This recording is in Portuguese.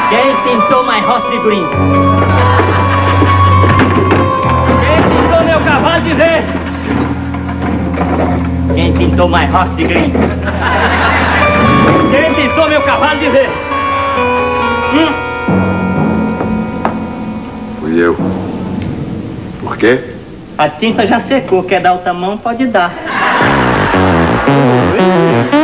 Quem pintou my horse de green? Quem pintou meu cavalo de verde? Quem pintou my horse de green? Quem pintou meu cavalo de verde? Fui eu. Por quê? A tinta já secou. Quer dar o tamanho? Pode dar.